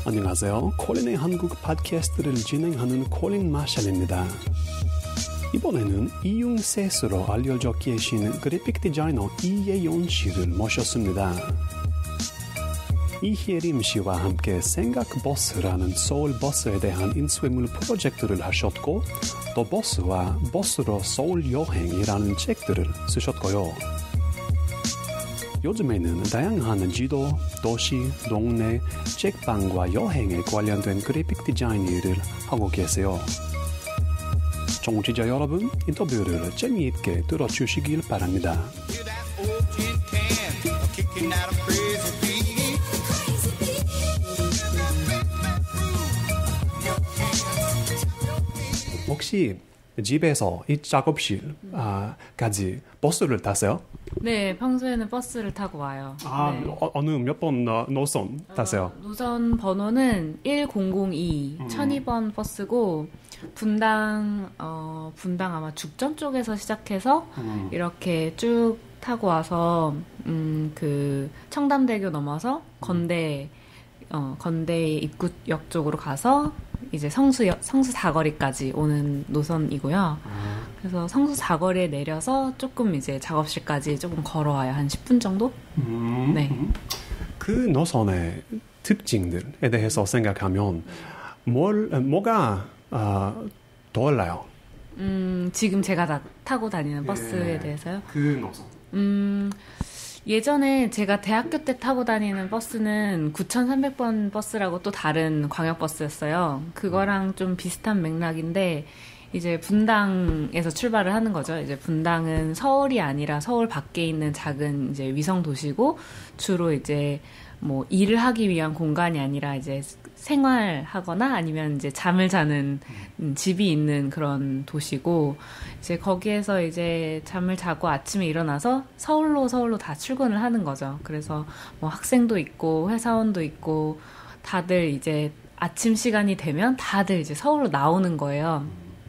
안녕하세요. 콜린의 한국 팟캐스트를 진행하는 콜린 마샬입니다. 이번에는 이용셋으로 알려져 계신 그래픽 디자이너 이예용 씨를 모셨습니다. 이혜림 씨와 함께 생각버스라는 서울버스에 대한 인쇄물 프로젝트를 하셨고 또 버스와 버스로 서울 여행이라는 책들을 쓰셨고요. 요즘에는 다양한 지도, 도시, 동네, 책방과 여행에 관련된 그래픽 디자인 일을 하고 계세요. 청취자 여러분, 인터뷰를 재미있게 들어주시길 바랍니다. 혹시 집에서 이 작업실까지 버스를 타세요? 네, 평소에는 버스를 타고 와요. 네. 어느 몇 번 노선 타세요? 노선 번호는 1002, 1002번 버스고 분당 아마 죽전 쪽에서 시작해서 이렇게 쭉 타고 와서 그 청담대교 넘어서 건대 입구역 쪽으로 가서 이제 성수 사거리까지 오는 노선이고요. 그래서 성수 사거리에 내려서 조금 이제 작업실까지 조금 걸어와요. 한 10분 정도? 네. 그 노선의 특징들에 대해서 생각하면 뭐가 달라요? 지금 제가 타고 다니는 버스에 대해서요? 그 노선. 예전에 제가 대학교 때 타고 다니는 버스는 9300번 버스라고 또 다른 광역버스였어요. 그거랑 좀 비슷한 맥락인데 이제 분당에서 출발을 하는 거죠. 이제 분당은 서울이 아니라 서울 밖에 있는 작은 이제 위성 도시고 주로 이제 뭐 일을 하기 위한 공간이 아니라 이제 생활하거나 아니면 이제 잠을 자는 집이 있는 그런 도시고 이제 거기에서 이제 잠을 자고 아침에 일어나서 서울로 다 출근을 하는 거죠. 그래서 뭐 학생도 있고 회사원도 있고 다들 이제 아침 시간이 되면 다들 이제 서울로 나오는 거예요.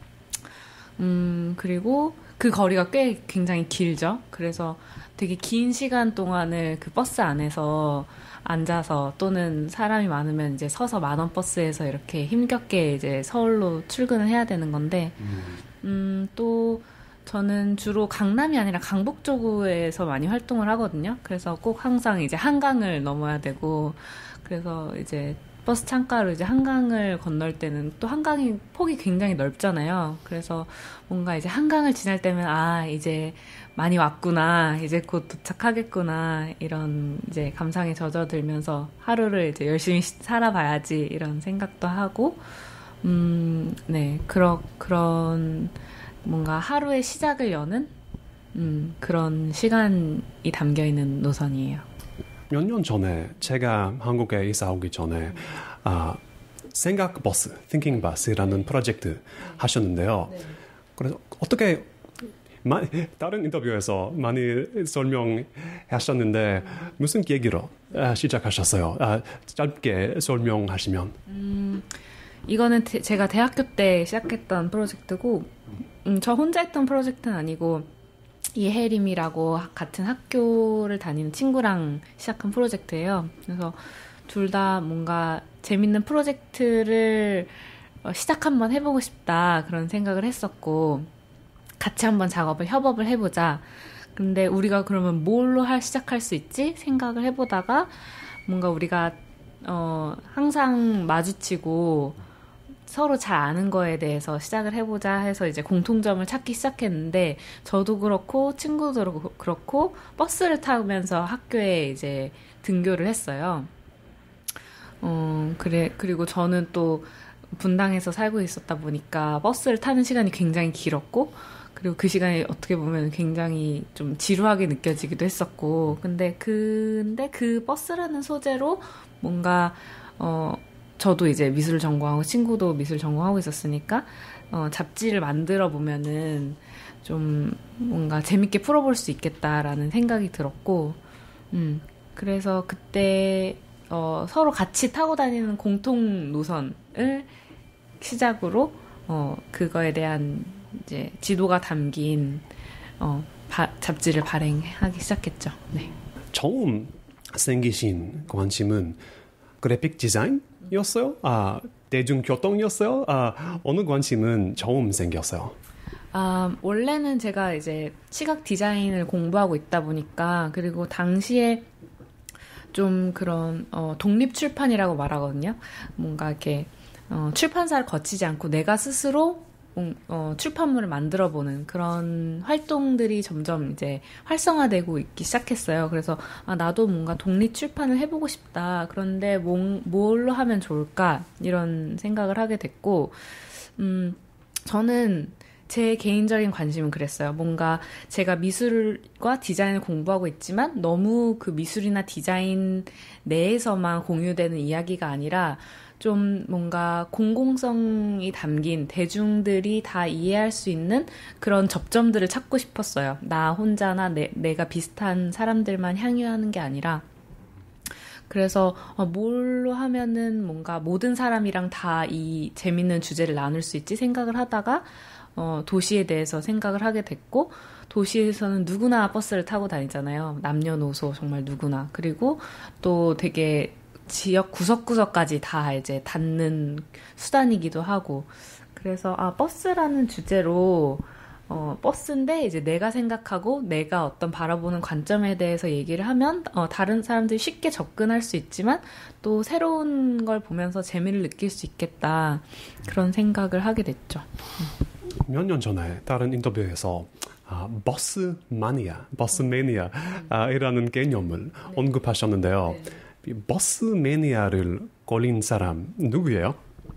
그리고 그 거리가 꽤 굉장히 길죠. 그래서 되게 긴 시간 동안을 그 버스 안에서 앉아서 또는 사람이 많으면 이제 서서 만원 버스에서 이렇게 힘겹게 이제 서울로 출근을 해야 되는 건데, 또 저는 주로 강남이 아니라 강북 쪽에서 많이 활동을 하거든요. 그래서 꼭 항상 이제 한강을 넘어야 되고, 그래서 이제 버스 창가로 이제 한강을 건널 때는 또 한강이 폭이 굉장히 넓잖아요. 그래서 뭔가 이제 한강을 지날 때면 이제 많이 왔구나, 이제 곧 도착하겠구나 이런 이제 감상에 젖어들면서 하루를 이제 열심히 살아봐야지 이런 생각도 하고, 네, 그런 뭔가 하루의 시작을 여는 그런 시간이 담겨 있는 노선이에요. 몇 년 전에 제가 한국에 이사 오기 전에 생각버스, 띵킹버스라는 프로젝트 하셨는데요. 네. 그래서 어떻게 다른 인터뷰에서 많이 설명하셨는데 무슨 계기로 시작하셨어요? 짧게 설명하시면. 이거는 제가 대학교 때 시작했던 프로젝트고 저 혼자 했던 프로젝트는 아니고 이혜림이라고 같은 학교를 다니는 친구랑 시작한 프로젝트예요. 그래서 둘 다 뭔가 재밌는 프로젝트를 시작 한번 해보고 싶다 그런 생각을 했었고 같이 한번 협업을 해보자. 근데 우리가 그러면 뭘로 시작할 수 있지? 생각을 해보다가 뭔가 우리가 항상 마주치고 서로 잘 아는 거에 대해서 시작을 해보자 해서 이제 공통점을 찾기 시작했는데 저도 그렇고 친구도 그렇고 버스를 타면서 학교에 이제 등교를 했어요. 그리고 저는 또 분당에서 살고 있었다 보니까 버스를 타는 시간이 굉장히 길었고 그리고 그 시간이 어떻게 보면 굉장히 좀 지루하게 느껴지기도 했었고 근데 그 버스라는 소재로 뭔가 저도 이제 미술을 전공하고 친구도 미술 전공하고 있었으니까 잡지를 만들어 보면은 좀 뭔가 재밌게 풀어볼 수 있겠다라는 생각이 들었고 그래서 그때 서로 같이 타고 다니는 공통 노선을 시작으로 그거에 대한 이제 지도가 담긴 잡지를 발행하기 시작했죠. 네. 처음 생기신 관심은 그래픽 디자인? 관심이었어요? 대중교통이었어요? 어느 관심은 처음 생겼어요? 원래는 제가 이제 시각 디자인을 공부하고 있다 보니까, 그리고 당시에 좀 그런, 독립 출판이라고 말하거든요. 뭔가 이렇게, 출판사를 거치지 않고 내가 스스로 출판물을 만들어보는 그런 활동들이 점점 이제 활성화되고 있기 시작했어요. 그래서 나도 뭔가 독립 출판을 해보고 싶다. 그런데 뭘로 하면 좋을까? 이런 생각을 하게 됐고, 저는 제 개인적인 관심은 그랬어요. 뭔가 제가 미술과 디자인을 공부하고 있지만 너무 그 미술이나 디자인 내에서만 공유되는 이야기가 아니라 좀 뭔가 공공성이 담긴 대중들이 다 이해할 수 있는 그런 접점들을 찾고 싶었어요. 나 혼자나 내가 비슷한 사람들만 향유하는 게 아니라. 그래서 뭘로 하면은 뭔가 모든 사람이랑 다 이 재밌는 주제를 나눌 수 있지 생각을 하다가 도시에 대해서 생각을 하게 됐고, 도시에서는 누구나 버스를 타고 다니잖아요. 남녀노소 정말 누구나. 그리고 또 되게 지역 구석구석까지 다 이제 닿는 수단이기도 하고. 그래서 버스라는 주제로 버스인데 이제 내가 생각하고 내가 어떤 바라보는 관점에 대해서 얘기를 하면 다른 사람들이 쉽게 접근할 수 있지만 또 새로운 걸 보면서 재미를 느낄 수 있겠다. 그런 생각을 하게 됐죠. 몇 년 전에 다른 인터뷰에서 버스 매니아 이라는 개념을 언급하셨는데요. 버스 매니아를 걸린 사람 누구예요?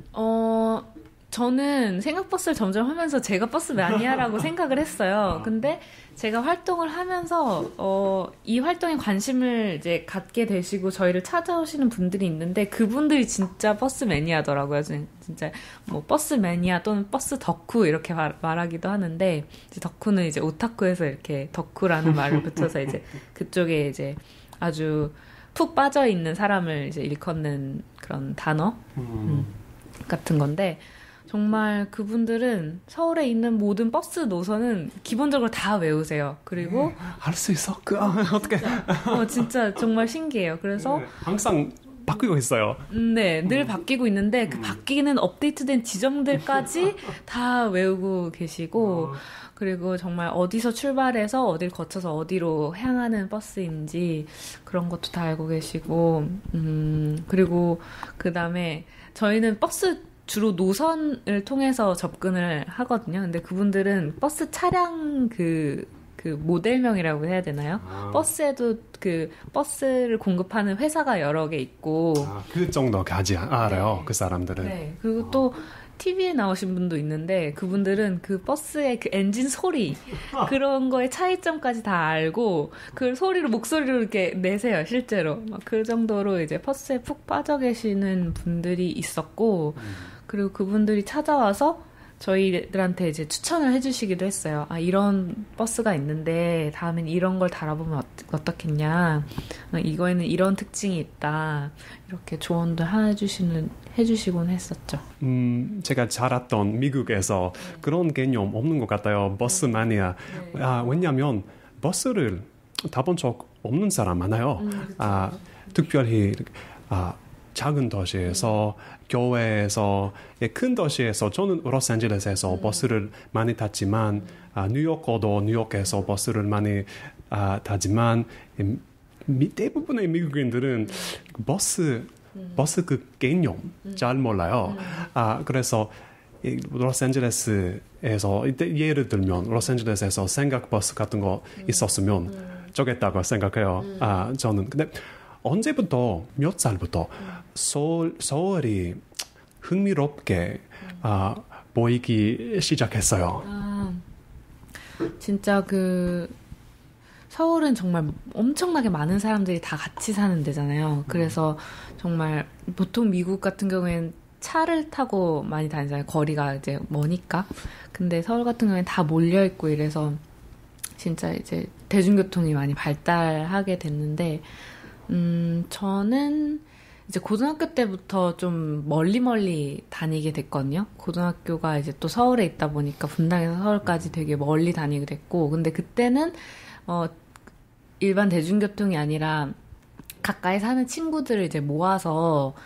저는 생각버스를 점점 하면서 제가 버스 매니아라고 생각을 했어요. 근데 제가 활동을 하면서 이 활동에 관심을 이제 갖게 되시고 저희를 찾아오시는 분들이 있는데 그분들이 진짜 버스 매니아더라고요. 진짜 뭐 버스 매니아 또는 버스 덕후 이렇게 말하기도 하는데, 이제 덕후는 이제 오타쿠에서 이렇게 덕후라는 말을 붙여서 이제 그쪽에 이제 아주 푹 빠져 있는 사람을 이제 일컫는 그런 단어 같은 건데, 정말 그분들은 서울에 있는 모든 버스 노선은 기본적으로 다 외우세요. 그리고 할 수 있어? 어떻게? 진짜 정말 신기해요. 그래서 항상 바뀌고 있어요. 네, 늘 바뀌고 있는데 그 바뀌는 업데이트된 지점들까지 다 외우고 계시고, 그리고 정말 어디서 출발해서 어딜 거쳐서 어디로 향하는 버스인지 그런 것도 다 알고 계시고, 그리고 그 다음에 저희는 버스 주로 노선을 통해서 접근을 하거든요. 근데 그분들은 버스 차량 그 모델명이라고 해야 되나요? 버스에도 그 버스를 공급하는 회사가 여러 개 있고. 그 정도까지 알아요. 네. 그 사람들은. 네. 그리고 또 TV에 나오신 분도 있는데 그분들은 그 버스의 그 엔진 소리 그런 거의 차이점까지 다 알고 그 목소리로 이렇게 내세요. 실제로. 막 그 정도로 이제 버스에 푹 빠져 계시는 분들이 있었고, 그리고 그분들이 찾아와서 저희들한테 이제 추천을 해주시기도 했어요. 이런 버스가 있는데 다음엔 이런 걸 달아보면 어떻겠냐. 이거에는 이런 특징이 있다. 이렇게 조언도 해주시곤 했었죠. 제가 자랐던 미국에서 그런 개념 없는 것 같아요. 버스 매니아. 왜냐하면 버스를 타본 적 없는 사람 많아요. 특별히 작은 도시에서, 교외에서, 큰 도시에서, 저는 로스앤젤레스에서 버스를 많이 탔지만, 뉴욕도 뉴욕에서 버스를 많이 타지만, 대부분의 미국인들은 버스 그 개념 잘 몰라요. 그래서 로스앤젤레스에서, 예를 들면 로스앤젤레스에서 생각버스 같은 거 있었으면 좋겠다고 생각해요. 저는. 근데 언제부터, 몇 살부터 서울이 흥미롭게 보이기 시작했어요. 진짜 서울은 정말 엄청나게 많은 사람들이 다 같이 사는 데잖아요. 그래서 정말 보통 미국 같은 경우에는 차를 타고 많이 다니잖아요. 거리가 이제 머니까. 근데 서울 같은 경우에는 다 몰려있고 이래서 진짜 이제 대중교통이 많이 발달하게 됐는데, 저는 이제 고등학교 때부터 좀 멀리 다니게 됐거든요. 고등학교가 이제 또 서울에 있다 보니까 분당에서 서울까지 되게 멀리 다니게 됐고, 근데 그때는 일반 대중교통이 아니라 가까이 사는 친구들을 이제 모아서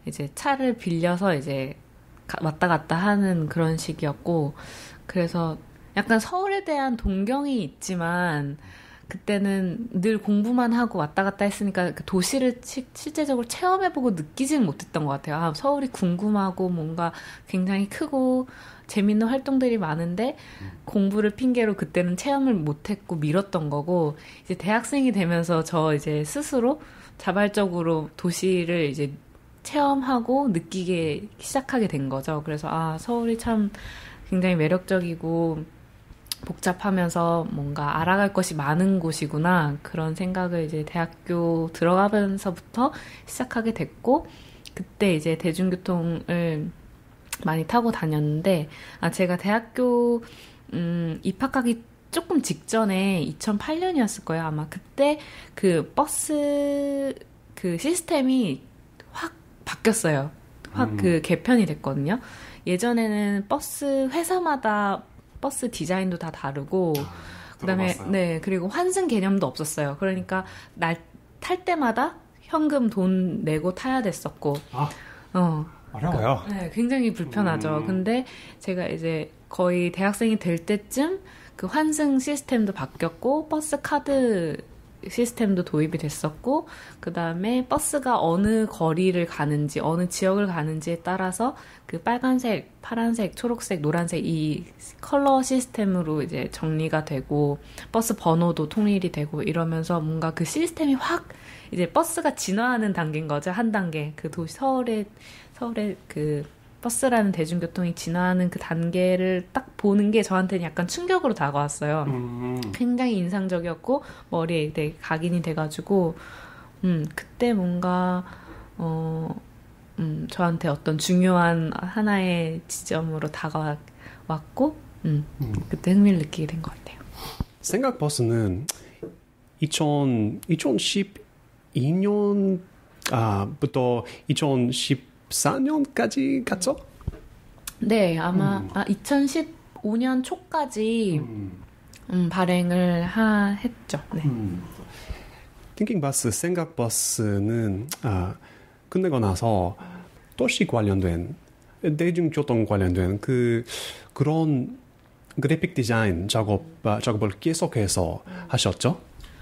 이제 차를 빌려서 이제 왔다 갔다 하는 그런 식이었고, 그래서 약간 서울에 대한 동경이 있지만 그때는 늘 공부만 하고 왔다 갔다 했으니까 그 도시를 실제적으로 체험해보고 느끼지는 못했던 것 같아요. 아, 서울이 궁금하고 뭔가 굉장히 크고 재밌는 활동들이 많은데 공부를 핑계로 그때는 체험을 못했고 미뤘던 거고, 이제 대학생이 되면서 저 이제 스스로 자발적으로 도시를 이제 체험하고 느끼게 시작하게 된 거죠. 그래서 아, 서울이 참 굉장히 매력적이고 복잡하면서 뭔가 알아갈 것이 많은 곳이구나, 그런 생각을 이제 대학교 들어가면서부터 시작하게 됐고, 그때 이제 대중교통을 많이 타고 다녔는데, 아, 제가 대학교 입학하기 조금 직전에 2008년이었을 거예요. 아마 그때 그 버스 그 시스템이 확 바뀌었어요. 확 그 개편이 됐거든요. 예전에는 버스 회사마다 버스 디자인도 다 다르고, 그다음에 들어봤어요. 네, 그리고 환승 개념도 없었어요. 그러니까 날 탈 때마다 현금 돈 내고 타야 됐었고, 어려워요. 네, 굉장히 불편하죠. 근데 제가 이제 거의 대학생이 될 때쯤 그 환승 시스템도 바뀌었고, 버스 카드 시스템도 도입이 됐었고, 그 다음에 버스가 어느 거리를 가는지, 어느 지역을 가는지에 따라서 그 빨간색, 파란색, 초록색, 노란색 이 컬러 시스템으로 이제 정리가 되고, 버스 번호도 통일이 되고 이러면서 뭔가 그 시스템이 확 이제 버스가 진화하는 단계인 거죠. 한 단계. 그 도시, 서울의 그 버스라는 대중교통이 진화하는 그 단계를 딱 보는 게 저한테는 약간 충격으로 다가왔어요. 굉장히 인상적이었고 머리에 되게 각인이 돼가지고 그때 뭔가 저한테 어떤 중요한 하나의 지점으로 다가왔고 그때 흥미를 느끼게 된 것 같아요. 생각버스는 2012년부터 2014년까지 갔죠? 네, 아마 2015년 초까지 발행을 했죠. 네. 띵킹버스, 생각버스는 끝내고 나서 도시 관련된, 대중교통 관련된 그런 그래픽 디자인 작업을 계속해서 하셨죠?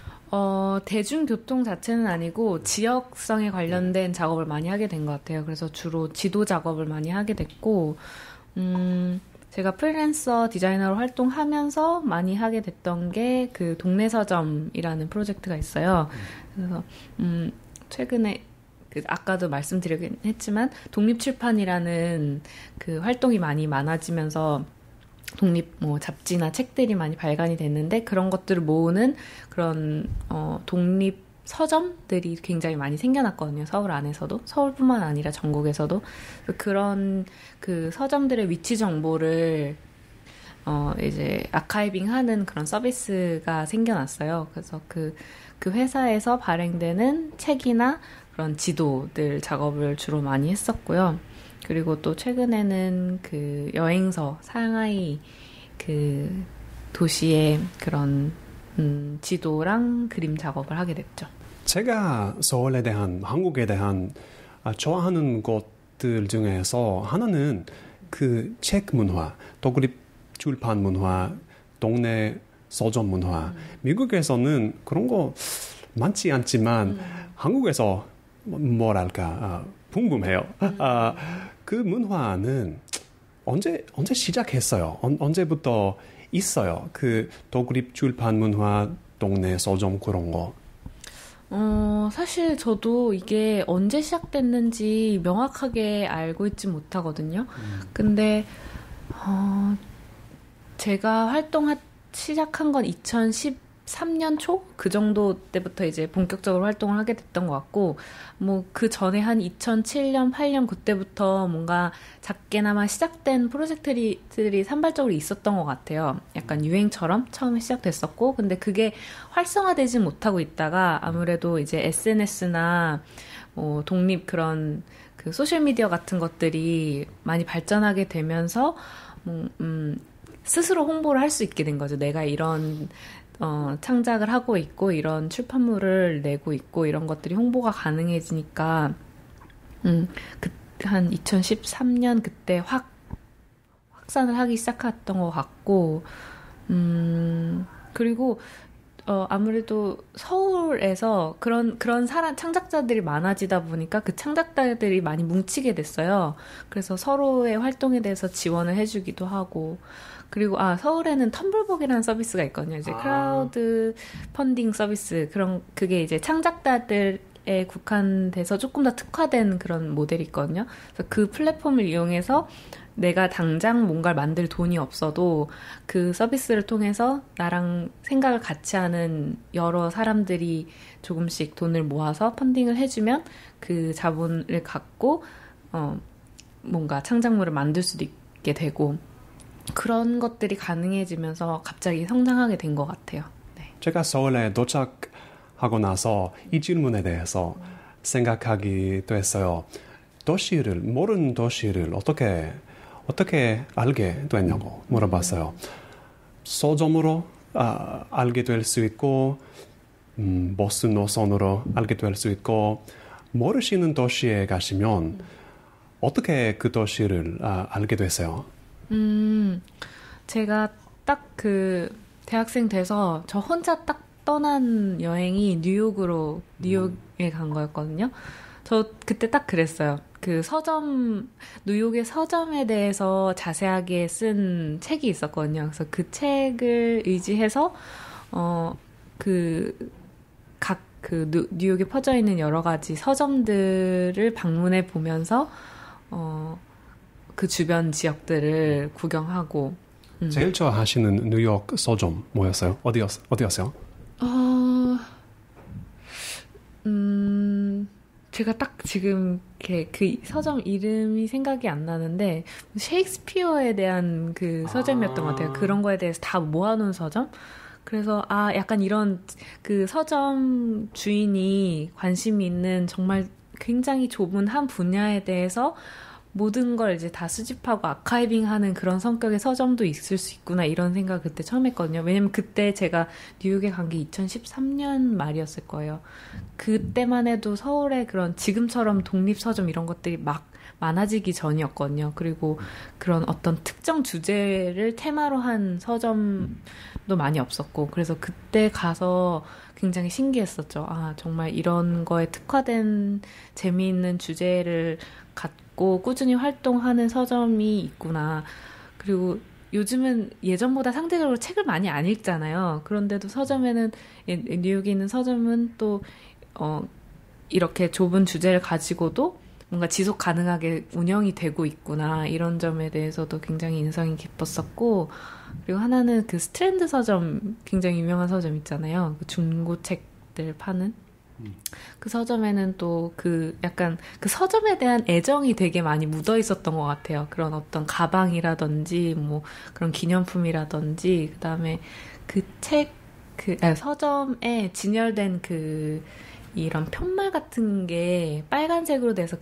대중교통 자체는 아니고 지역성에 관련된 작업을 많이 하게 된 것 같아요. 그래서 주로 지도 작업을 많이 하게 됐고, 제가 프리랜서 디자이너로 활동하면서 많이 하게 됐던 게 그 동네 서점이라는 프로젝트가 있어요. 그래서 최근에 아까도 말씀드리긴 했지만 독립출판이라는 그 활동이 많이 많아지면서 독립 잡지나 책들이 많이 발간이 됐는데, 그런 것들을 모으는 그런 독립 서점들이 굉장히 많이 생겨났거든요. 서울 안에서도, 서울뿐만 아니라 전국에서도. 그런 그 서점들의 위치 정보를 이제 아카이빙하는 그런 서비스가 생겨났어요. 그래서 그 회사에서 발행되는 책이나 그런 지도들 작업을 주로 많이 했었고요. 그리고 또 최근에는 그 여행서, 상하이 그 도시의 그런 지도랑 그림 작업을 하게 됐죠. 제가 서울에 대한, 한국에 대한 좋아하는 것들 중에서 하나는 그 책 문화, 독립 출판 문화, 동네 서점 문화. 미국에서는 그런 거 많지 않지만 한국에서 뭐랄까 궁금해요. 그 문화는 언제 시작했어요? 언제부터 있어요? 그 독립 출판 문화, 동네 서점 그런 거. 사실 저도 이게 언제 시작됐는지 명확하게 알고 있지 못하거든요. 근데 제가 시작한 건 2013년 초? 그 정도 때부터 이제 본격적으로 활동을 하게 됐던 것 같고, 뭐 그 전에 한 2007년, 8년 그때부터 뭔가 작게나마 시작된 프로젝트들이 산발적으로 있었던 것 같아요. 약간 유행처럼 처음에 시작됐었고, 근데 그게 활성화되지 못하고 있다가 아무래도 이제 SNS나 독립 그런 그 소셜미디어 같은 것들이 많이 발전하게 되면서 스스로 홍보를 할 수 있게 된 거죠. 내가 이런 창작을 하고 있고 이런 출판물을 내고 있고 이런 것들이 홍보가 가능해지니까 그, 한 2013년 그때 확산을 하기 시작했던 것 같고, 그리고, 아무래도 서울에서 그런 창작자들이 많아지다 보니까 그 창작자들이 많이 뭉치게 됐어요. 그래서 서로의 활동에 대해서 지원을 해주기도 하고, 그리고, 서울에는 텀블벅이라는 서비스가 있거든요. 이제 크라우드 펀딩 서비스. 그게 이제 창작자들에 국한돼서 조금 더 특화된 그런 모델이 있거든요. 그래서 그 플랫폼을 이용해서 내가 당장 뭔가를 만들 돈이 없어도 그 서비스를 통해서 나랑 생각을 같이 하는 여러 사람들이 조금씩 돈을 모아서 펀딩을 해주면 그 자본을 갖고 뭔가 창작물을 만들 수도 있게 되고 그런 것들이 가능해지면서 갑자기 성장하게 된 것 같아요. 네. 제가 서울에 도착하고 나서 이 질문에 대해서 생각하기도 했어요. 모르는 도시를 어떻게 알게 됐냐고 물어봤어요. 서점으로 알게 될 수 있고 버스 노선으로 알게 될 수 있고 모르시는 도시에 가시면 어떻게 그 도시를 알게 됐어요? 제가 딱 그 대학생 돼서 저 혼자 딱 떠난 여행이 뉴욕에 간 거였거든요. 저 그때 딱 그랬어요. 그 뉴욕의 서점에 대해서 자세하게 쓴 책이 있었거든요. 그래서 그 책을 의지해서, 뉴욕에 퍼져 있는 여러 가지 서점들을 방문해 보면서, 그 주변 지역들을 구경하고. 제일 좋아하시는 뉴욕 서점 뭐였어요? 어디였어요? 제가 딱 지금 그 서점 이름이 생각이 안 나는데 셰익스피어에 대한 그 서점이었던 것 같아요. 그런 거에 대해서 다 모아놓은 서점? 그래서 약간 이런 그 서점 주인이 관심이 있는 정말 굉장히 좁은 한 분야에 대해서 모든 걸 이제 다 수집하고 아카이빙하는 그런 성격의 서점도 있을 수 있구나 이런 생각을 그때 처음 했거든요. 왜냐면 그때 제가 뉴욕에 간 게 2013년 말이었을 거예요. 그때만 해도 서울에 그런 지금처럼 독립서점 이런 것들이 막 많아지기 전이었거든요. 그리고 그런 어떤 특정 주제를 테마로 한 서점도 많이 없었고 그래서 그때 가서 굉장히 신기했었죠. 정말 이런 거에 특화된 재미있는 주제를 갖고 꾸준히 활동하는 서점이 있구나. 그리고 요즘은 예전보다 상대적으로 책을 많이 안 읽잖아요. 그런데도 뉴욕에 있는 서점은 또 이렇게 좁은 주제를 가지고도 뭔가 지속 가능하게 운영이 되고 있구나. 이런 점에 대해서도 굉장히 인상이 깊었었고, 그리고 하나는 그 스트랜드 서점, 굉장히 유명한 서점 있잖아요. 그 중고책들 파는. 그 서점에는 또 약간 그 서점에 대한 애정이 되게 많이 묻어 있었던 것 같아요. 그런 어떤 가방이라든지 뭐 그런 기념품이라든지 그다음에 서점에 진열된 이런 편말 같은 게 빨간색으로 돼서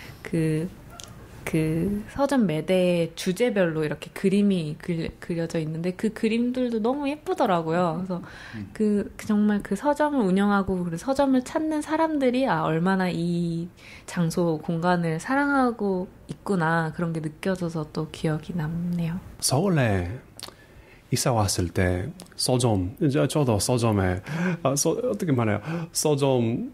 그 서점 매대 주제별로 이렇게 그림이 그려져 있는데 그 그림들도 너무 예쁘더라고요. 그래서 정말 그 서점을 운영하고 그 서점을 찾는 사람들이 얼마나 이 장소 공간을 사랑하고 있구나 그런 게 느껴져서 또 기억이 남네요. 서울에 이사 왔을 때 저도 서점에 어떻게 말해요? 서점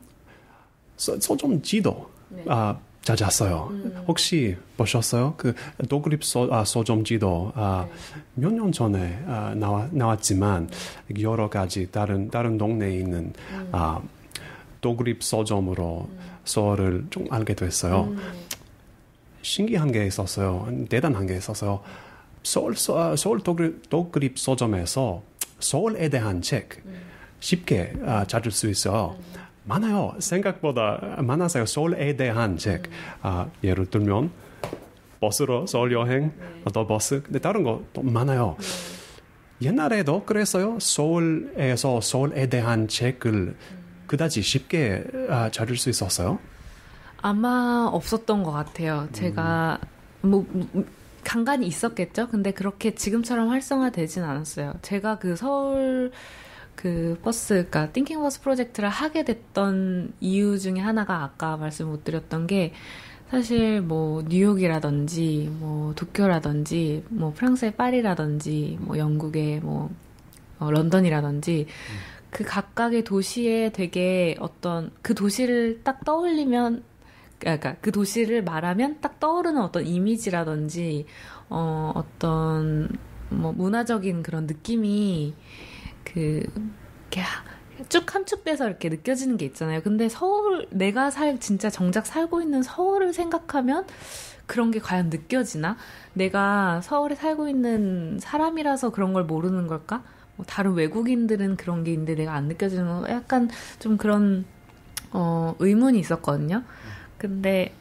지도 네. 찾았어요. 혹시 보셨어요? 그 독립 서점 지도 몇 년 전에 나왔지만 여러 가지 다른 동네에 있는 독립 서점으로 서울을 좀 알게 됐어요. 신기한 게 있었어요. 대단한 게 있었어요. 서울 독립 서점에서 서울에 대한 책 쉽게 찾을 수 있어요. 많아요. 생각보다 많았어요. 서울에 대한 책. 예를 들면 버스로 서울 여행, 또 버스. 근데 다른 것도 많아요. 옛날에도 그랬어요. 서울에서 서울에 대한 책을 그다지 쉽게 찾을 수 있었어요? 아마 없었던 것 같아요. 제가 간간히 있었겠죠. 근데 그렇게 지금처럼 활성화되진 않았어요. 제가 서울 그러니까 띵킹 버스 프로젝트를 하게 됐던 이유 중에 하나가 아까 말씀 못 드렸던 게 사실 뭐 뉴욕이라든지 뭐 도쿄라든지 뭐 프랑스의 파리라든지 뭐 영국의 뭐 런던이라든지 그 각각의 도시에 되게 어떤 그 도시를 딱 떠올리면 그러니까 그 도시를 말하면 딱 떠오르는 어떤 이미지라든지 어떤 뭐 문화적인 그런 느낌이 그 이렇게 쭉 함축돼서 이렇게 느껴지는 게 있잖아요. 근데 서울 내가 진짜 정작 살고 있는 서울을 생각하면 그런 게 과연 느껴지나? 내가 서울에 살고 있는 사람이라서 그런 걸 모르는 걸까? 뭐 다른 외국인들은 그런 게 있는데 내가 안 느껴지는 건 약간 좀 그런 의문이 있었거든요. 근데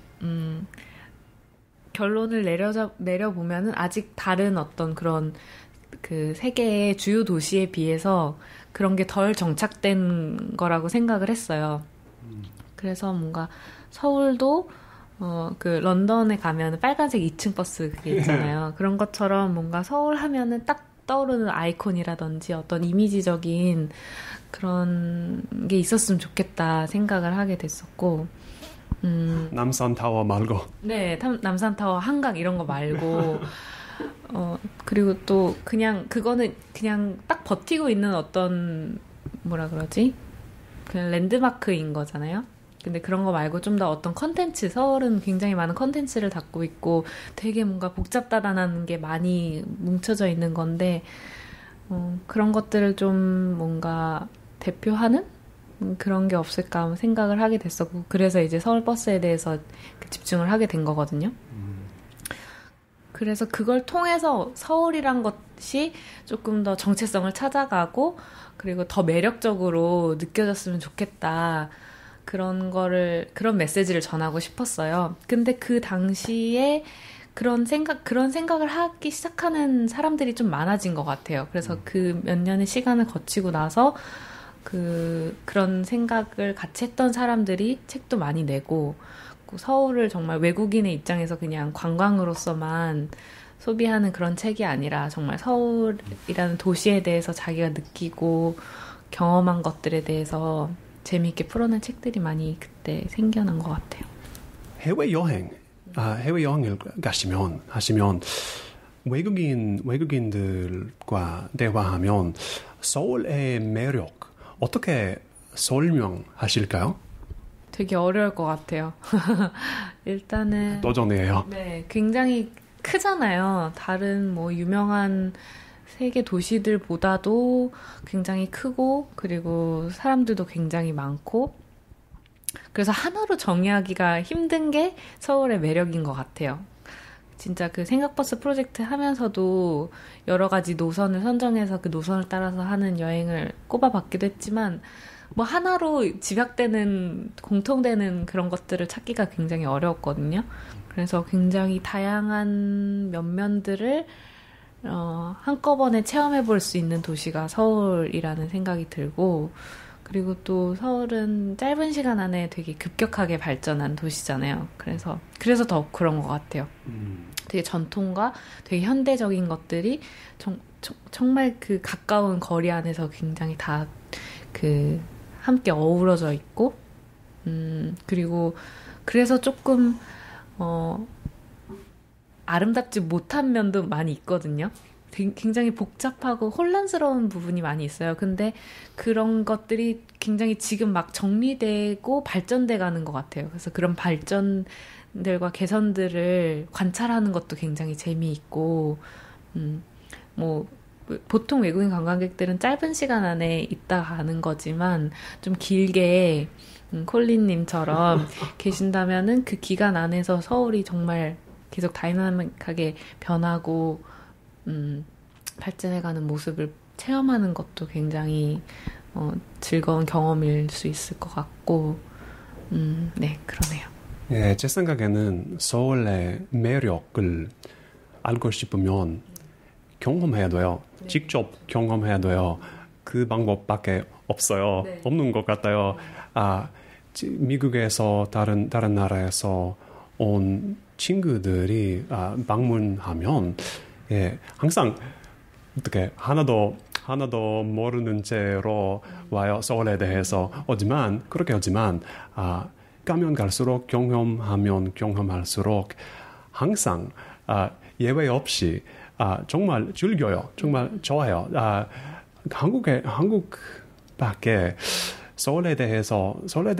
결론을 내려보면은 아직 다른 어떤 그런 그 세계의 주요 도시에 비해서 그런 게 덜 정착된 거라고 생각을 했어요. 그래서 뭔가 서울도 그 런던에 가면 빨간색 2층 버스 그게 있잖아요. 그런 것처럼 뭔가 서울 하면은 딱 떠오르는 아이콘이라든지 어떤 이미지적인 그런 게 있었으면 좋겠다 생각을 하게 됐었고, 남산타워 말고. 네, 남산타워, 한강 이런 거 말고, 그리고 또 그냥 그거는 그냥 딱 버티고 있는 어떤 뭐라 그러지? 그냥 랜드마크인 거잖아요. 근데 그런 거 말고 좀 더 어떤 컨텐츠, 서울은 굉장히 많은 컨텐츠를 갖고 있고 되게 뭔가 복잡다단한 게 많이 뭉쳐져 있는 건데 그런 것들을 좀 뭔가 대표하는 그런 게 없을까 생각을 하게 됐었고 그래서 이제 서울버스에 대해서 집중을 하게 된 거거든요. 그래서 그걸 통해서 서울이란 것이 조금 더 정체성을 찾아가고 그리고 더 매력적으로 느껴졌으면 좋겠다. 그런 메시지를 전하고 싶었어요. 근데 그 당시에 그런 생각을 하기 시작하는 사람들이 좀 많아진 것 같아요. 그래서 그 몇 년의 시간을 거치고 나서 그런 생각을 같이 했던 사람들이 책도 많이 내고, 서울을 정말 외국인의 입장에서 그냥 관광으로서만 소비하는 그런 책이 아니라 정말 서울이라는 도시에 대해서 자기가 느끼고 경험한 것들에 대해서 재미있게 풀어낸 책들이 많이 그때 생겨난 것 같아요. 해외여행을 하시면 외국인들과 대화하면 서울의 매력 어떻게 설명하실까요? 되게 어려울 것 같아요. 일단은 도전이에요. 네, 굉장히 크잖아요. 다른 뭐 유명한 세계 도시들보다도 굉장히 크고 그리고 사람들도 굉장히 많고 그래서 하나로 정의하기가 힘든 게 서울의 매력인 것 같아요. 진짜 그 생각버스 프로젝트 하면서도 여러 가지 노선을 선정해서 그 노선을 따라서 하는 여행을 꼽아봤기도 했지만 뭐 하나로 집약되는 공통되는 그런 것들을 찾기가 굉장히 어려웠거든요. 그래서 굉장히 다양한 면면들을 한꺼번에 체험해 볼 수 있는 도시가 서울이라는 생각이 들고 그리고 또 서울은 짧은 시간 안에 되게 급격하게 발전한 도시잖아요. 그래서 더 그런 것 같아요. 되게 전통과 되게 현대적인 것들이 정말 그 가까운 거리 안에서 굉장히 다 그 함께 어우러져 있고, 그리고 그래서 조금 아름답지 못한 면도 많이 있거든요. 굉장히 복잡하고 혼란스러운 부분이 많이 있어요. 근데 그런 것들이 굉장히 지금 막 정리되고 발전돼 가는 것 같아요. 그래서 그런 발전들과 개선들을 관찰하는 것도 굉장히 재미있고, 뭐, 보통 외국인 관광객들은 짧은 시간 안에 있다 가는 거지만 좀 길게 콜린님처럼 계신다면은 그 기간 안에서 서울이 정말 계속 다이나믹하게 변하고 발전해가는 모습을 체험하는 것도 굉장히 즐거운 경험일 수 있을 것 같고 네, 그러네요. 예, 제 생각에는 서울의 매력을 알고 싶으면 경험해야 돼요. 네. 직접 경험해야 돼요. 그 방법밖에 없어요. 네. 없는 것 같아요. 미국에서 다른 나라에서 온 친구들이 방문하면 예, 항상 어떻게 하나도 모르는 채로 와요. 서울에 대해서 그렇게 하지만 가면 갈수록 경험하면 경험할수록 항상 예외 없이 정말 즐겨요. 정말 좋아요. 한국밖에 서울에 대해서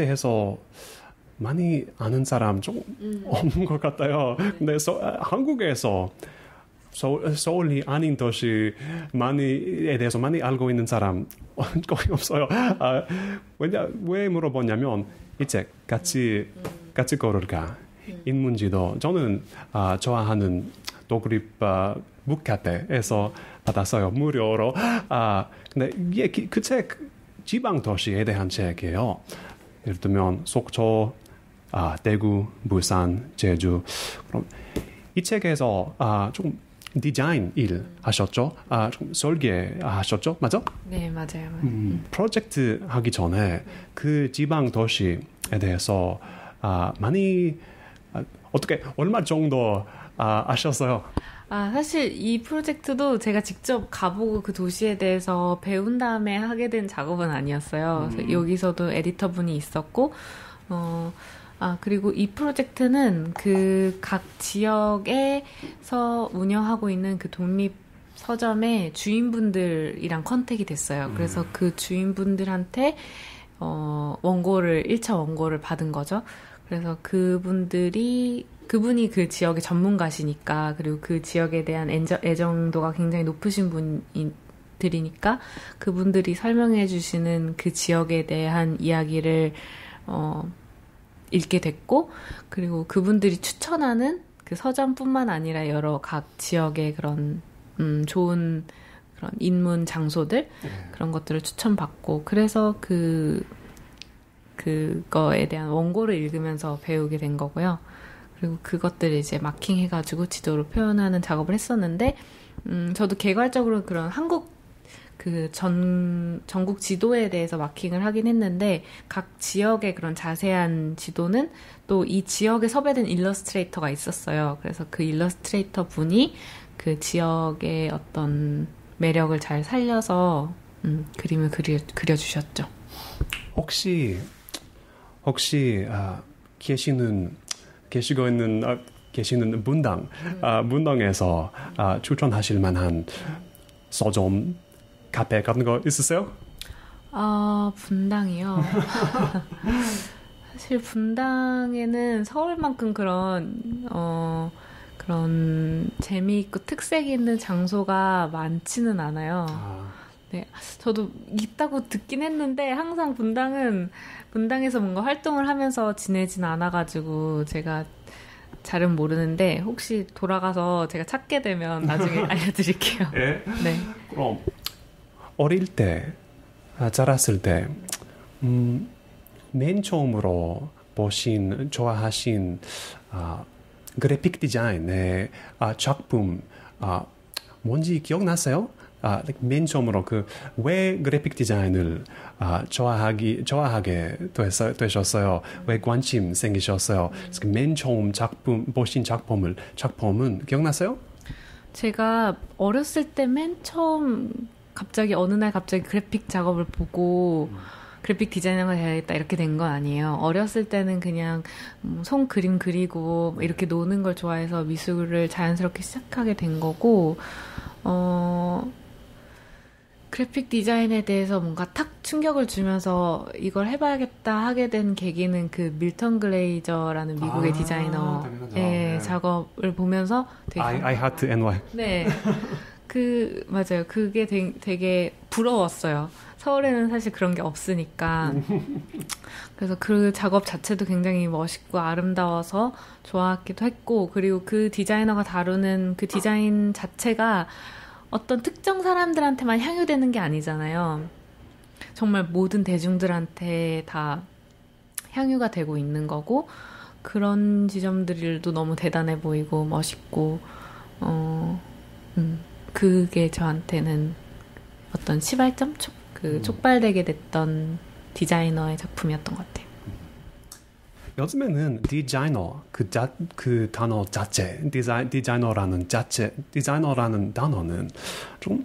많이 아는 사람 좀 없는 것 같아요. 근데 한국에서 서울이 아닌 도시 에 대해서 많이 알고 있는 사람 거의 없어요. 왜 물어보냐면 이제 같이 걸을까? 인문지도 저는 좋아하는 독립 북카페에서 받았어요. 무료로. 근데 이게 그 책 지방 도시에 대한 책이에요. 예를 들면 속초, 대구, 부산, 제주. 그럼 이 책에서 좀 디자인 일 하셨죠? 좀 설계 하셨죠? 맞아? 네, 맞아요. 프로젝트 하기 전에 그 지방 도시에 대해서 많이 어떻게 얼마 정도 아셨어요? 사실 이 프로젝트도 제가 직접 가보고 그 도시에 대해서 배운 다음에 하게 된 작업은 아니었어요. 그래서 여기서도 에디터분이 있었고, 그리고 이 프로젝트는 그 각 지역에서 운영하고 있는 그 독립 서점의 주인분들이랑 컨택이 됐어요. 그래서 그 주인분들한테 원고를 1차 원고를 받은 거죠. 그래서 그분이 그 지역의 전문가시니까, 그리고 그 지역에 대한 애정도가 굉장히 높으신 분들이니까 그분들이 설명해 주시는 그 지역에 대한 이야기를 읽게 됐고, 그리고 그분들이 추천하는 그 서점뿐만 아니라 여러 각 지역의 그런 좋은 그런 인문 장소들, 그런 것들을 추천받고, 그래서 그거에 대한 원고를 읽으면서 배우게 된 거고요. 그리고 그것들을 이제 마킹해가지고 지도로 표현하는 작업을 했었는데, 저도 개괄적으로 그런 한국 전국 지도에 대해서 마킹을 하긴 했는데, 각 지역의 그런 자세한 지도는 또 이 지역에 섭외된 일러스트레이터가 있었어요. 그래서 그 일러스트레이터 분이 그 지역의 어떤 매력을 잘 살려서 그림을 그려주셨죠. 혹시 계시고 있는 문당에서 추천하실 만한 서점 카페 같은 거 있으세요? 분당이요. 사실 분당에는 서울만큼 그런 재미있고 특색 있는 장소가 많지는 않아요. 네, 저도 있다고 듣긴 했는데 항상 분당에서 뭔가 활동을 하면서 지내진 않아가지고 제가 잘은 모르는데, 혹시 돌아가서 제가 찾게 되면 나중에 알려드릴게요. 네? 네. 그럼 어릴 때, 자랐을 때, 맨 처음으로 좋아하신 그래픽 디자인의 작품 뭔지 기억나세요? 맨 처음으로 왜 그래픽 디자인을 좋아하게 되셨어요? 왜 관심 생기셨어요? 맨 처음 보신 작품은 기억나세요? 제가 어렸을 때 맨 처음 어느 날 갑자기 그래픽 작업을 보고 그래픽 디자이너가 돼야겠다 이렇게 된 건 아니에요. 어렸을 때는 그냥 손 그림 그리고 이렇게 노는 걸 좋아해서 미술을 자연스럽게 시작하게 된 거고, 그래픽 디자인에 대해서 뭔가 탁 충격을 주면서 이걸 해봐야겠다 하게 된 계기는 그 밀턴 글레이저라는 미국의 디자이너의 작업을 보면서 되게 I Heart NY. 네. 맞아요. 그게 되게 부러웠어요. 서울에는 사실 그런 게 없으니까. 그래서 그 작업 자체도 굉장히 멋있고 아름다워서 좋아하기도 했고, 그리고 그 디자이너가 다루는 그 디자인 자체가 어떤 특정 사람들한테만 향유되는 게 아니잖아요. 정말 모든 대중들한테 다 향유가 되고 있는 거고, 그런 지점들도 너무 대단해 보이고 멋있고, 그게 저한테는 어떤 시발점? 촉발되게 됐던 디자이너의 작품이었던 것 같아요. 요즘에는 디자이너, 그 단어 자체, 디자이너라는 단어는 좀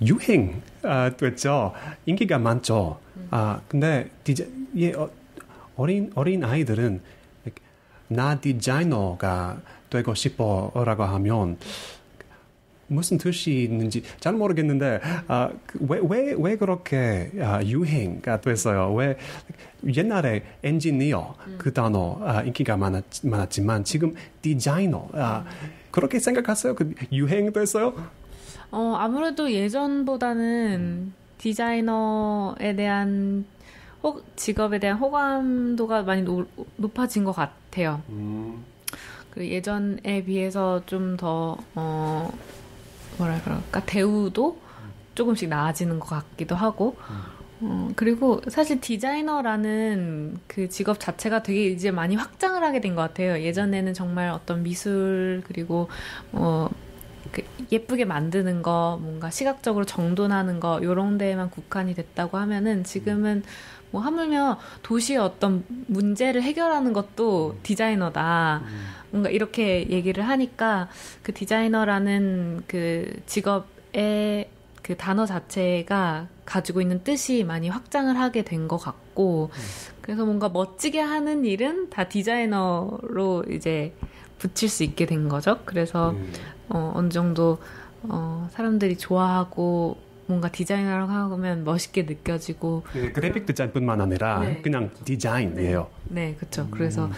됐죠. 인기가 많죠. 근데 어린 아이들은 나 디자이너가 되고 싶어라고 하면 무슨 뜻이 있는지 잘 모르겠는데 왜 그렇게 유행가 됐어요? 왜 옛날에 엔지니어 그 단어 인기가 많았지만 지금 디자이너 그렇게 생각하세요? 그 유행됐어요? 아무래도 예전보다는 디자이너에 대한 직업에 대한 호감도가 많이 높아진 것 같아요. 그 예전에 비해서 좀 더 뭐라 그럴까 대우도 조금씩 나아지는 것 같기도 하고 그리고 사실 디자이너라는 그 직업 자체가 되게 이제 많이 확장을 하게 된 것 같아요. 예전에는 정말 어떤 미술 그리고 그 예쁘게 만드는 거 뭔가 시각적으로 정돈하는 거 요런 데에만 국한이 됐다고 하면은 지금은 뭐 하물며 도시의 어떤 문제를 해결하는 것도 디자이너다. 뭔가 이렇게 얘기를 하니까 그 디자이너라는 그 직업의 그 단어 자체가 가지고 있는 뜻이 많이 확장을 하게 된 것 같고 그래서 뭔가 멋지게 하는 일은 다 디자이너로 이제 붙일 수 있게 된 거죠. 그래서 어느 정도 사람들이 좋아하고 뭔가 디자이너라고 하면 멋있게 느껴지고 그래픽 디자인뿐만 아니라 네. 그냥 디자인이에요. 네, 그렇죠. 그래서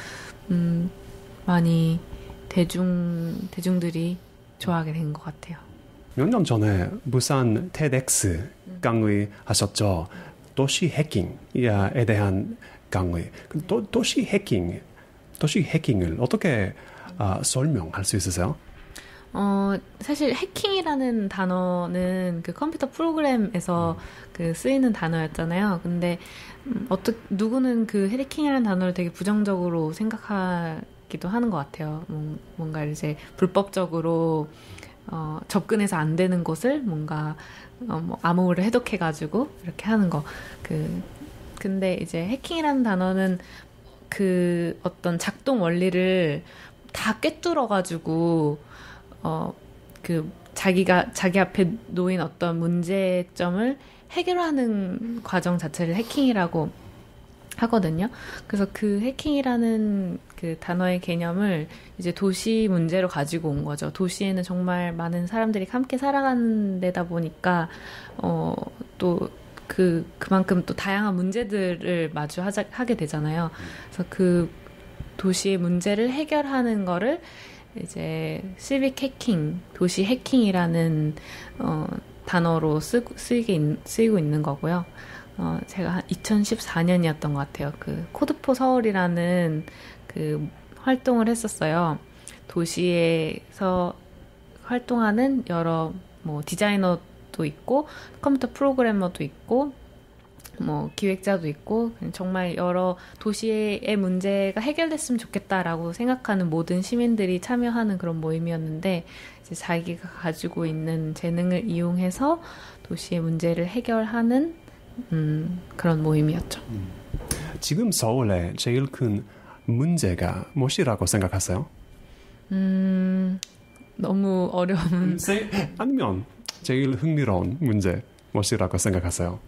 많이 대중들이 좋아하게 된 것 같아요. 몇 년 전에 부산 TEDx 강의 하셨죠. 도시 해킹에 대한 강의. 도시 해킹을 어떻게 설명할 수 있으세요? 사실 해킹이라는 단어는 그 컴퓨터 프로그램에서 그 쓰이는 단어였잖아요. 근데 누구는 그 해킹이라는 단어를 되게 부정적으로 생각하기도 하는 것 같아요. 뭔가 이제 불법적으로 접근해서 안 되는 곳을 뭔가 뭐 암호를 해독해가지고 이렇게 하는 거. 근데 이제 해킹이라는 단어는 그 어떤 작동 원리를 다 꿰뚫어가지고 자기 앞에 놓인 어떤 문제점을 해결하는 과정 자체를 해킹이라고 하거든요. 그래서 그 해킹이라는 그 단어의 개념을 이제 도시 문제로 가지고 온 거죠. 도시에는 정말 많은 사람들이 함께 살아가는 데다 보니까, 그만큼 또 다양한 문제들을 하게 되잖아요. 그래서 그 도시의 문제를 해결하는 거를 이제 시빅 해킹, 도시 해킹이라는 단어로 쓰이고 있는 거고요. 제가 한 2014년이었던 것 같아요. 그 코드포 서울이라는 그 활동을 했었어요. 도시에서 활동하는 여러 뭐 디자이너도 있고 컴퓨터 프로그래머도 있고 뭐 기획자도 있고 정말 여러 도시의 문제가 해결됐으면 좋겠다라고 생각하는 모든 시민들이 참여하는 그런 모임이었는데 이제 자기가 가지고 있는 재능을 이용해서 도시의 문제를 해결하는 그런 모임이었죠. 지금 서울에 제일 큰 문제가 무엇이라고 생각하세요? 너무 어려운 아니면 제일 흥미로운 문제 무엇이라고 생각하세요?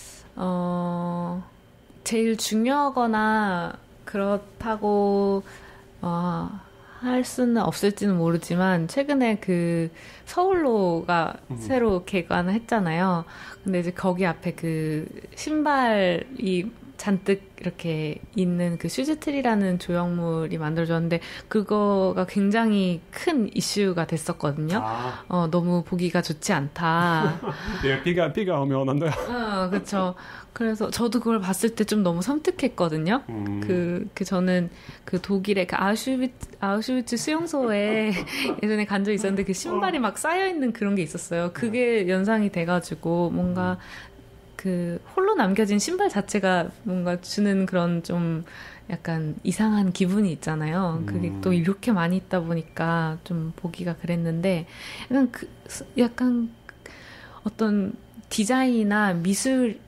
제일 중요하거나 그렇다고 할 수는 없을지는 모르지만 최근에 그 서울로가 새로 개관을 했잖아요. 근데 이제 거기 앞에 그 신발이 잔뜩 이렇게 있는 그 슈즈트리라는 조형물이 만들어졌는데 그거가 굉장히 큰 이슈가 됐었거든요. 너무 보기가 좋지 않다. 예, 비가 오면 안 돼요. 그렇죠. 그래서 저도 그걸 봤을 때 좀 너무 섬뜩했거든요. 저는 그 독일의 그 아우슈비츠 수용소에 예전에 간 적이 있었는데 그 신발이 막 쌓여 있는 그런 게 있었어요. 그게 연상이 돼가지고 뭔가 그 홀로 남겨진 신발 자체가 뭔가 주는 그런 좀 약간 이상한 기분이 있잖아요. 그게 또 이렇게 많이 있다 보니까 좀 보기가 그랬는데 약간 어떤 디자인이나 미술의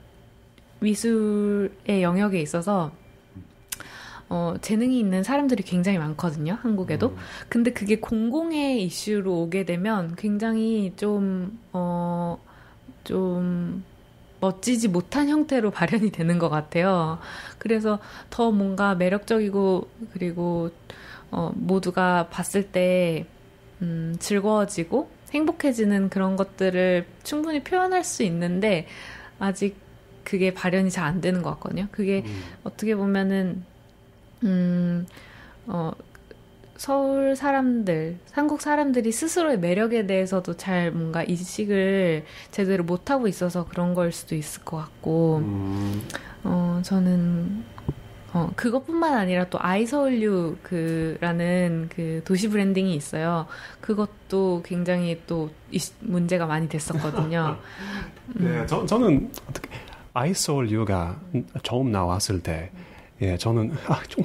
영역에 있어서 재능이 있는 사람들이 굉장히 많거든요, 한국에도. 근데 그게 공공의 이슈로 오게 되면 굉장히 좀 멋지지 못한 형태로 발현이 되는 것 같아요. 그래서 더 뭔가 매력적이고 그리고 모두가 봤을 때 즐거워지고 행복해지는 그런 것들을 충분히 표현할 수 있는데 아직 그게 발현이 잘 안 되는 것 같거든요. 그게 어떻게 보면은 서울 사람들, 한국 사람들이 스스로의 매력에 대해서도 잘 뭔가 인식을 제대로 못하고 있어서 그런 걸 수도 있을 것 같고, 저는, 그것뿐만 아니라 또 아이서울유라는 그 도시 브랜딩이 있어요. 그것도 굉장히 또 문제가 많이 됐었거든요. 네, 저는 어떻게, 아이서울유가 처음 나왔을 때, 예, 저는 좀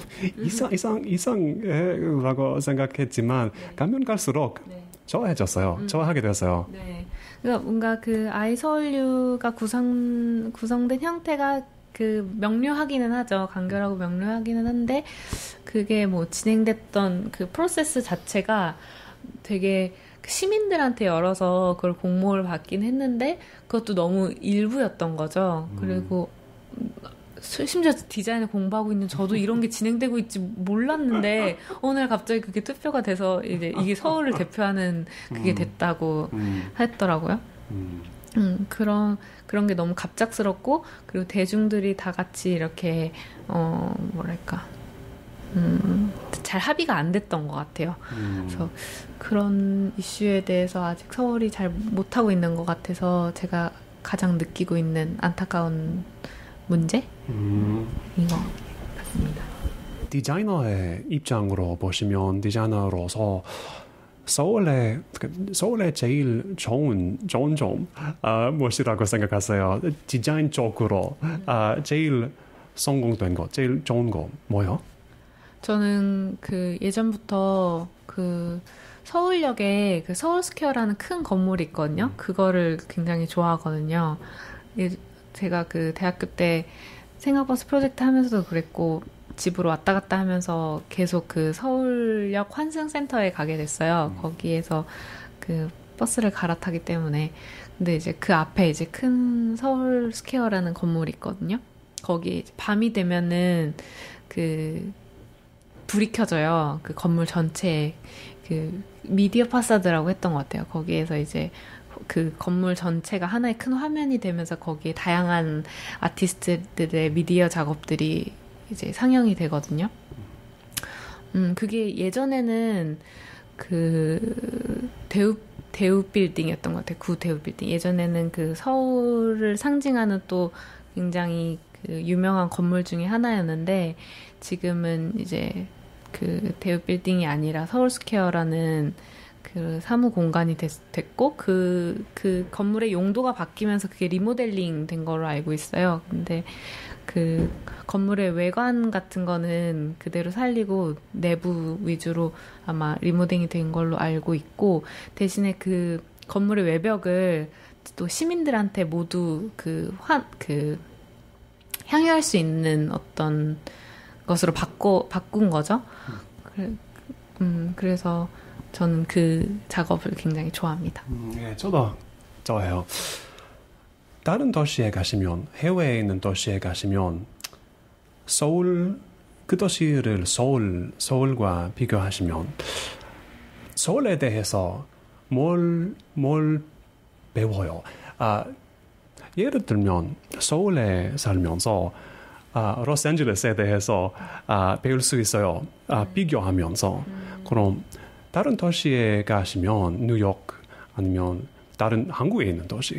이상이라고 생각했지만 가면 갈수록 좋아해졌어요. 좋아하게 됐어요. 네, 그러니까 뭔가 그 아이서울유가 구성된 형태가 그 명료하기는 하죠. 간결하고 명료하기는 한데 그게 뭐 진행됐던 그 프로세스 자체가 되게 시민들한테 열어서 그걸 공모를 받긴 했는데 그것도 너무 일부였던 거죠. 그리고 심지어 디자인을 공부하고 있는 저도 이런 게 진행되고 있지 몰랐는데 오늘 갑자기 그게 투표가 돼서 이제 이게 서울을 대표하는 그게 됐다고 했더라고요. 그런 게 너무 갑작스럽고 그리고 대중들이 다 같이 이렇게 뭐랄까 잘 합의가 안 됐던 것 같아요. 그래서 그런 이슈에 대해서 아직 서울이 잘 못하고 있는 것 같아서 제가 가장 느끼고 있는 안타까운 문제인 것 같습니다. 디자이너의 입장으로 보시면 디자이너로서 서울의 제일 좋은 점 무엇이라고 생각하세요? 디자인 쪽으로 제일 성공된 것, 제일 좋은 거 뭐요? 저는 그 예전부터 그 서울역에 그 서울스퀘어라는 큰 건물이 있거든요. 그거를 굉장히 좋아하거든요. 제가 그 대학교 때 생활버스 프로젝트 하면서도 그랬고 집으로 왔다 갔다 하면서 계속 그 서울역 환승센터에 가게 됐어요. 거기에서 그 버스를 갈아타기 때문에. 근데 이제 그 앞에 이제 큰 서울스퀘어라는 건물이 있거든요. 거기 밤이 되면은 그 불이 켜져요. 그 건물 전체에 그 미디어 파사드라고 했던 것 같아요. 거기에서 이제 그 건물 전체가 하나의 큰 화면이 되면서 거기에 다양한 아티스트들의 미디어 작업들이 이제 상영이 되거든요. 그게 예전에는 그 대우 빌딩이었던 것 같아요. 구 대우 빌딩. 예전에는 그 서울을 상징하는 또 굉장히 그 유명한 건물 중에 하나였는데 지금은 이제 그 대우 빌딩이 아니라 서울스퀘어라는 그 사무 공간이 됐고 그 건물의 용도가 바뀌면서 그게 리모델링 된 걸로 알고 있어요. 근데 그 건물의 외관 같은 거는 그대로 살리고 내부 위주로 아마 리모델링이 된 걸로 알고 있고 대신에 그 건물의 외벽을 또 시민들한테 모두 향유할 수 있는 어떤 것으로 바꾼 거죠. 그래서 저는 그 작업을 굉장히 좋아합니다. 예, 저도 좋아해요. 다른 도시에 가시면, 해외에 있는 도시에 가시면 그 도시를 서울과 비교하시면 서울에 대해서 뭘 배워요? 예를 들면 서울에 살면서 로스앤젤레스에 대해서 배울 수 있어요. 비교하면서. 그럼 다른 도시에 가시면 뉴욕 아니면 다른 한국에 있는 도시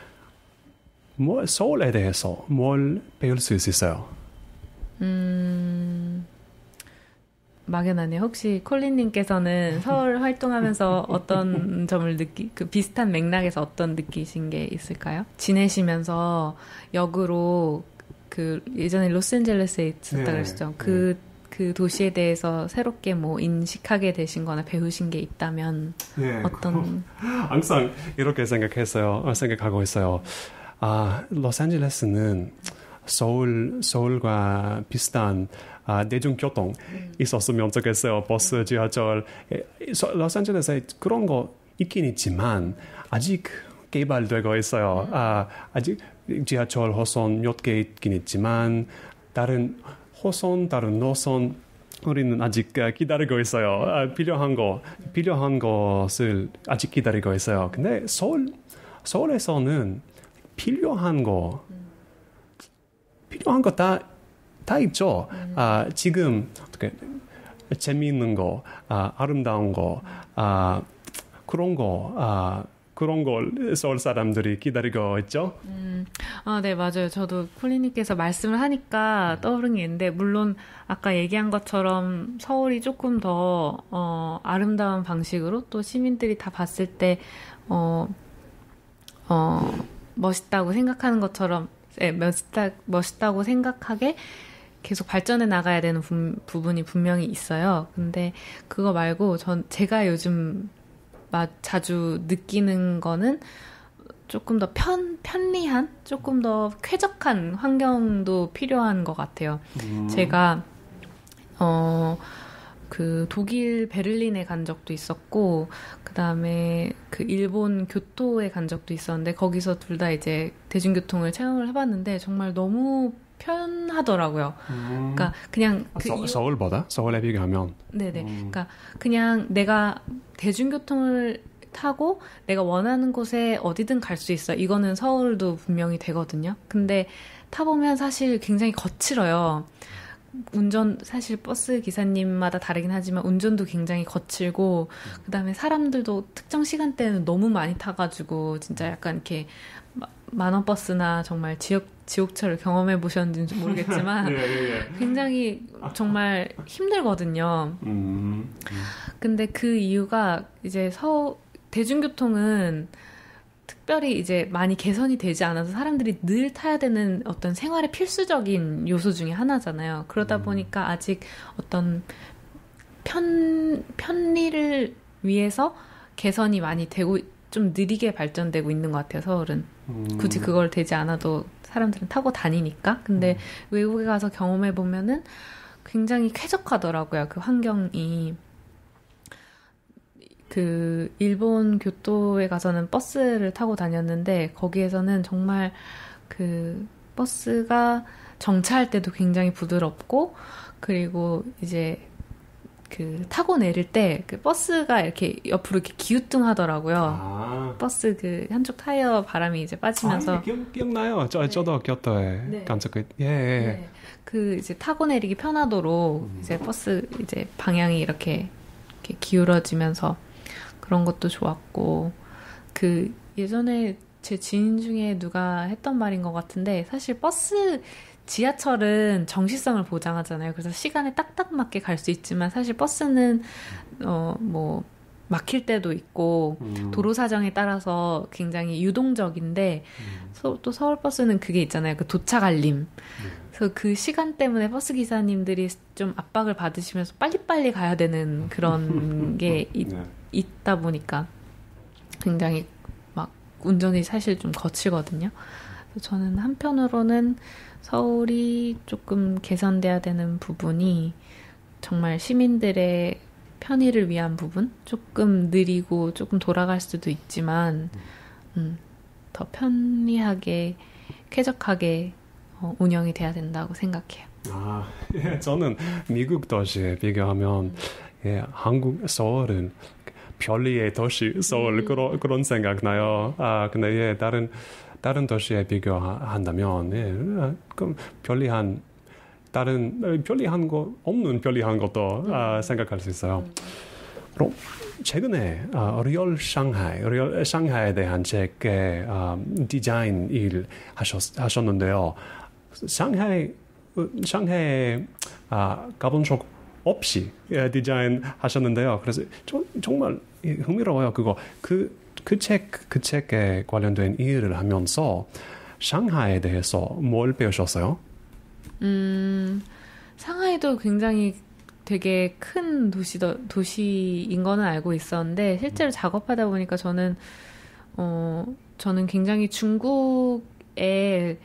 서울에 대해서 뭘 배울 수 있어요? 막연하네요. 혹시 콜린님께서는 서울 활동하면서 어떤 점을 그 비슷한 맥락에서 어떤 느끼신 게 있을까요? 지내시면서 역으로 그 예전에 로스앤젤레스에 있었다 그랬죠. 그 도시에 대해서 새롭게 뭐 인식하게 되신 거나 배우신 게 있다면 어떤? 항상 이렇게 생각하고 있어요. 로스앤젤레스는 서울과 비슷한 대중교통 있었으면 좋겠어요. 버스, 지하철. 로스앤젤레스에 그런 거 있긴 있지만 아직 개발되고 있어요. 아직 지하철 호선 몇 개 있긴 있지만 다른 호선, 다른 노선 우리는 아직 기다리고 있어요. 필요한 것을 아직 기다리고 있어요. 근데 서울에서는 필요한 거 다 있죠. 지금 어떻게 재미있는 거, 아름다운 거, 그런 걸 서울 사람들이 기다리고 있죠. 네, 맞아요. 저도 콜리님께서 말씀을 하니까 떠오른 게 있는데, 물론 아까 얘기한 것처럼 서울이 조금 더 아름다운 방식으로 또 시민들이 다 봤을 때 멋있다고 생각하는 것처럼, 멋있다고 생각하게 계속 발전해 나가야 되는 부분이 분명히 있어요. 근데 그거 말고 제가 요즘 자주 느끼는 거는 조금 더 편리한, 조금 더 쾌적한 환경도 필요한 것 같아요. 제가 그 독일 베를린에 간 적도 있었고, 그 다음에 그 일본 교토에 간 적도 있었는데, 거기서 둘 다 이제 대중교통을 체험을 해봤는데 정말 너무 편하더라고요. 그러니까 그냥 서울보다? 서울에 비교하면? 네네. 그러니까 그냥 내가 대중교통을 타고 내가 원하는 곳에 어디든 갈 수 있어. 이거는 서울도 분명히 되거든요. 근데 타보면 사실 굉장히 거칠어요. 사실 버스 기사님마다 다르긴 하지만 운전도 굉장히 거칠고, 그 다음에 사람들도 특정 시간대는 너무 많이 타가지고 진짜 약간 이렇게 만원 버스나 정말 지옥철을 경험해 보셨는지 모르겠지만 굉장히 정말 힘들거든요. 근데 그 이유가 이제 대중교통은 특별히 이제 많이 개선이 되지 않아서 사람들이 늘 타야 되는 어떤 생활의 필수적인 요소 중에 하나잖아요. 그러다 보니까 아직 어떤 편리를 위해서 개선이 많이 되고 좀 느리게 발전되고 있는 것 같아요, 서울은. 굳이 그걸 되지 않아도 사람들은 타고 다니니까. 근데 외국에 가서 경험해 보면은 굉장히 쾌적하더라고요, 그 환경이. 그 일본 교토에 가서는 버스를 타고 다녔는데, 거기에서는 정말 그 버스가 정차할 때도 굉장히 부드럽고, 그리고 이제 그 타고 내릴 때 그 버스가 이렇게 옆으로 이렇게 기우뚱하더라고요. 버스 그 한쪽 타이어 바람이 이제 빠지면서. 기억나요. 저도 교토에 간 적이. 예. 그 이제 타고 내리기 편하도록 이제 버스 이제 방향이 이렇게 기울어지면서 그런 것도 좋았고, 그 예전에 제 지인 중에 누가 했던 말인 것 같은데, 사실 지하철은 정시성을 보장하잖아요. 그래서 시간에 딱딱 맞게 갈 수 있지만, 사실 버스는 막힐 때도 있고 도로 사정에 따라서 굉장히 유동적인데, 또 서울버스는 그게 있잖아요. 그 도착 알림. 그래서 그 시간 때문에 버스 기사님들이 좀 압박을 받으시면서 빨리빨리 가야 되는 그런 게 있다 보니까 굉장히 막 운전이 사실 좀 거치거든요. 그래서 저는 한편으로는 서울이 조금 개선돼야 되는 부분이 정말 시민들의 편의를 위한 부분, 조금 느리고 조금 돌아갈 수도 있지만 더 편리하게 쾌적하게 운영이 돼야 된다고 생각해요. 저는 미국 도시에 비교하면 한국 서울은 편리의 도시 서울 그런 생각 나요. 근데 다른 도시에 비교한다면 그럼 편리한 거 없는 편리한 것도 생각할 수 있어요. 그럼 최근에 리얼 상하이에 대한 책의 디자인 일 하셨는데요. 상하이에 가본 적 없이 디자인 하셨는데요. 그래서 정말 흥미로워요. 그 책에 관련된 일을 하면서 상하이에 대해서 뭘 배우셨어요? 상하이도 굉장히 되게 큰 도시인 거는 알고 있었는데, 실제로 작업하다 보니까 저는 굉장히 중국의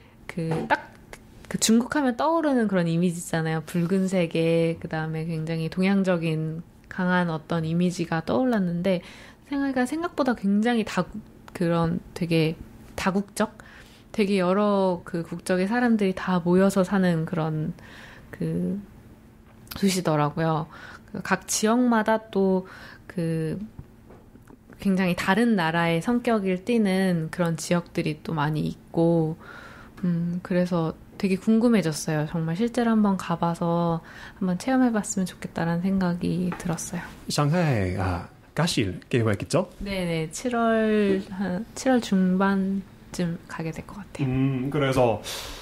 그 중국 하면 떠오르는 그런 이미지 있잖아요. 붉은색의, 그 다음에 굉장히 동양적인 강한 어떤 이미지가 떠올랐는데, 생각보다 굉장히 그런 되게 다국적, 되게 여러 그 국적의 사람들이 다 모여서 사는 그런 그 도시더라고요. 각 지역마다 또 그 굉장히 다른 나라의 성격을 띠는 그런 지역들이 또 많이 있고, 그래서 되게 궁금해졌어요. 정말 실제로 한번 가봐서 한번 체험해봤으면 좋겠다라는 생각이 들었어요. 상하이 가실 계획 있죠? 네네, 7월 중반쯤 가게 될 것 같아요. 그래서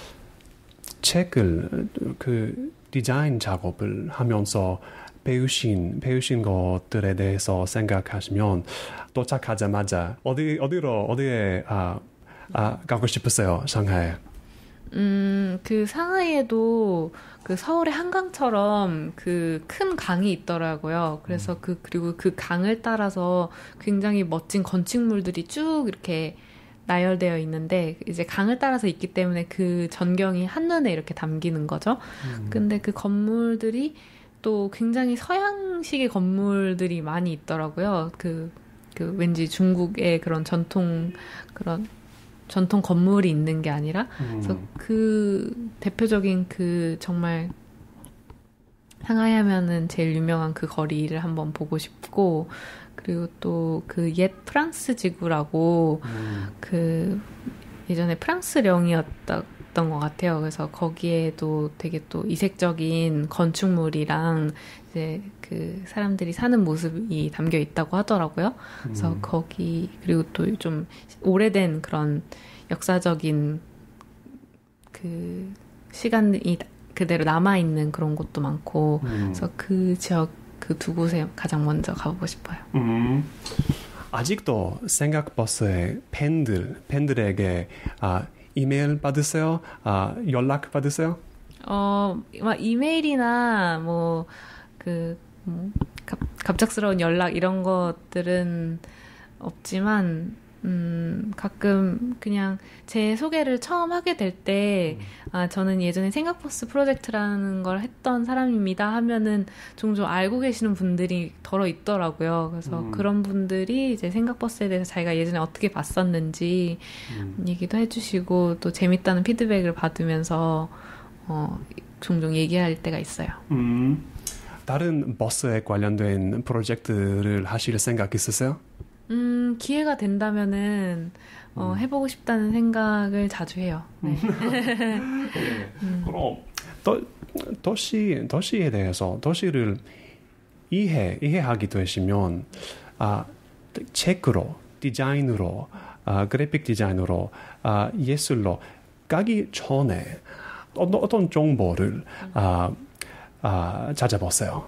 책을 그 디자인 작업을 하면서 배우신 것들에 대해서 생각하시면 도착하자마자 어디에 가고 싶으세요, 상하이? 그 상하이에도 그 서울의 한강처럼 그 큰 강이 있더라고요. 그래서 그리고 그 강을 따라서 굉장히 멋진 건축물들이 쭉 이렇게 나열되어 있는데, 이제 강을 따라서 있기 때문에 그 전경이 한눈에 이렇게 담기는 거죠. 근데 그 건물들이 또 굉장히 서양식의 건물들이 많이 있더라고요. 그 왠지 중국의 그런 전통 건물이 있는 게 아니라, 그래서 그 대표적인 그 정말 상하이 하면은 제일 유명한 그 거리를 한번 보고 싶고, 그리고 또 그 옛 프랑스 지구라고 그 예전에 프랑스령이었던 것 같아요. 그래서 거기에도 되게 또 이색적인 건축물이랑 이제 그 사람들이 사는 모습이 담겨 있다고 하더라고요. 그래서 거기, 그리고 또 좀 오래된 그런 역사적인 그 시간이 그대로 남아있는 그런 곳도 많고, 그래서 그 지역, 그 두 곳에 가장 먼저 가보고 싶어요. 아직도 생각버스의 팬들에게 이메일 받으세요? 연락 받으세요? 막 이메일이나 갑작스러운 연락 이런 것들은 없지만, 가끔 그냥 제 소개를 처음 하게 될 때, 저는 예전에 생각버스 프로젝트라는 걸 했던 사람입니다 하면은 종종 알고 계시는 분들이 덜어 있더라고요. 그래서 그런 분들이 이제 생각버스에 대해서 자기가 예전에 어떻게 봤었는지 얘기도 해주시고, 또 재밌다는 피드백을 받으면서 종종 얘기할 때가 있어요. 다른 버스에 관련된 프로젝트를 하실 생각 있으세요? 기회가 된다면은 해보고 싶다는 생각을 자주 해요. 네. 그럼 도시에 대해서, 도시를 이해하게 되시면 책으로, 디자인으로, 그래픽 디자인으로, 예술로 가기 전에 어떤 정보를 찾아보세요?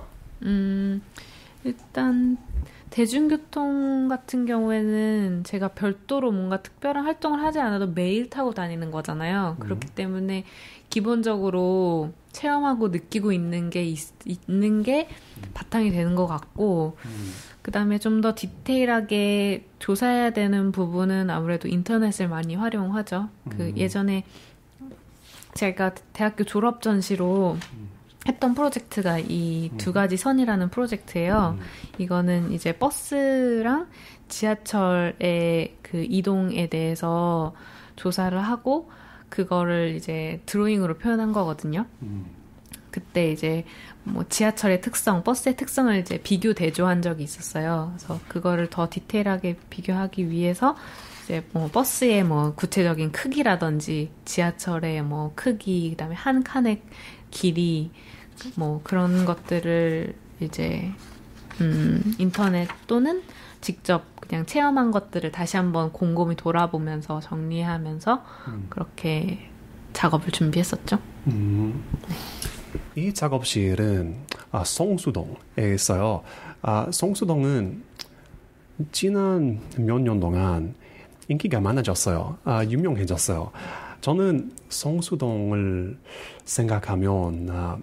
일단 대중교통 같은 경우에는 제가 별도로 뭔가 특별한 활동을 하지 않아도 매일 타고 다니는 거잖아요. 그렇기 때문에 기본적으로 체험하고 느끼고 있는 게 바탕이 되는 것 같고, 그 다음에 좀 더 디테일하게 조사해야 되는 부분은 아무래도 인터넷을 많이 활용하죠. 예전에 제가 대학교 졸업 전시로 했던 프로젝트가 이 두 가지 선이라는 프로젝트예요. 이거는 이제 버스랑 지하철의 그 이동에 대해서 조사를 하고 그거를 이제 드로잉으로 표현한 거거든요. 그때 이제 뭐 지하철의 특성, 버스의 특성을 이제 비교 대조한 적이 있었어요. 그래서 그거를 더 디테일하게 비교하기 위해서 이제 뭐 버스의 뭐 구체적인 크기라든지 지하철의 뭐 크기, 그다음에 한 칸의 길이, 뭐 그런 것들을 이제 인터넷 또는 직접 그냥 체험한 것들을 다시 한번 곰곰이 돌아보면서 정리하면서 그렇게 작업을 준비했었죠. 네. 이 작업실은 성수동에 있어요. 성수동은 지난 몇 년 동안 인기가 많아졌어요. 유명해졌어요. 저는 성수동을 생각하면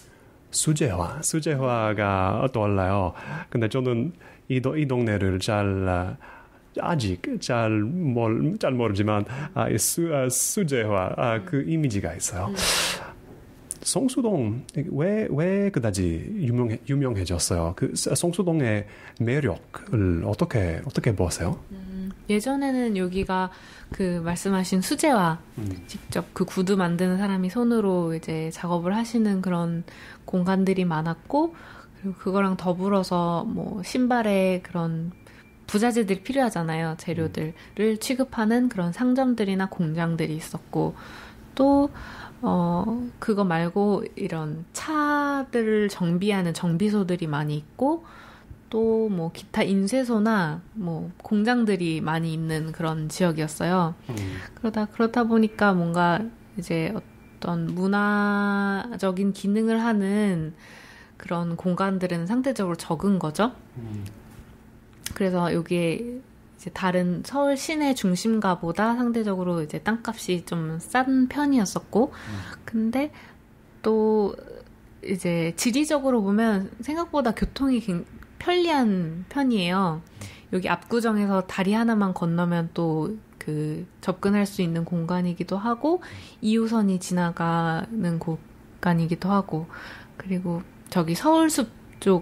수제화가 떠올라요. 근데 저는 이 동네를 아직 잘 모르지만 수제화 그 이미지가 있어요. 성수동 왜 그다지 유명해졌어요? 그 성수동의 매력을 어떻게 보세요? 예전에는 여기가 그 말씀하신 수제화 직접 그 구두 만드는 사람이 손으로 이제 작업을 하시는 그런 공간들이 많았고, 그리고 그거랑 더불어서 뭐 신발에 그런 부자재들이 필요하잖아요. 재료들을 취급하는 그런 상점들이나 공장들이 있었고, 또 그거 말고 이런 차들을 정비하는 정비소들이 많이 있고, 또 뭐 기타 인쇄소나 뭐 공장들이 많이 있는 그런 지역이었어요. 그러다 보니까 뭔가 이제 어떤 문화적인 기능을 하는 그런 공간들은 상대적으로 적은 거죠. 그래서 여기에 이제 다른 서울 시내 중심가보다 상대적으로 이제 땅값이 좀 싼 편이었었고, 근데 또 이제 지리적으로 보면 생각보다 교통이 편리한 편이에요. 여기 압구정에서 다리 하나만 건너면 또 그 접근할 수 있는 공간이기도 하고, 2호선이 지나가는 공간이기도 하고, 그리고 저기 서울숲 쪽이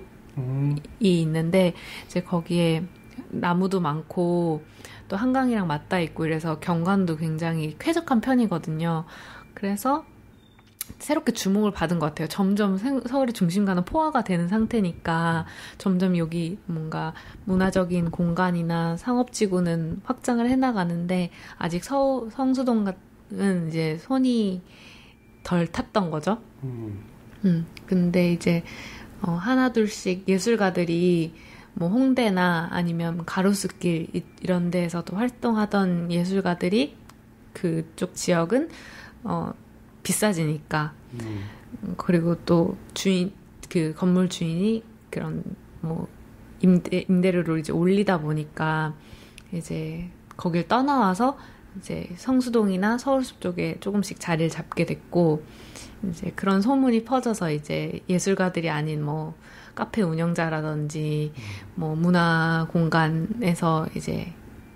있는데 이제 거기에 나무도 많고 또 한강이랑 맞닿아 있고 이래서 경관도 굉장히 쾌적한 편이거든요. 그래서 새롭게 주목을 받은 것 같아요. 점점 서울의 중심가는 포화가 되는 상태니까 점점 여기 뭔가 문화적인 공간이나 상업지구는 확장을 해나가는데, 아직 성수동은 이제 손이 덜 탔던 거죠. 근데 이제 하나둘씩 예술가들이 뭐 홍대나 아니면 가로수길 이런 데에서도 활동하던 예술가들이 그쪽 지역은 비싸지니까, 그리고 또 그 건물 주인이 그런 뭐 임대료를 이제 올리다 보니까 이제 거길 떠나와서 이제 성수동이나 서울숲 쪽에 조금씩 자리를 잡게 됐고, 이제 그런 소문이 퍼져서 이제 예술가들이 아닌 뭐 카페 운영자라든지 뭐 문화 공간에서 이제